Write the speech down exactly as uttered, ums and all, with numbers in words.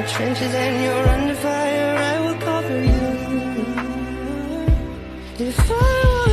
the trenches and you're under fire, I will cover you. If I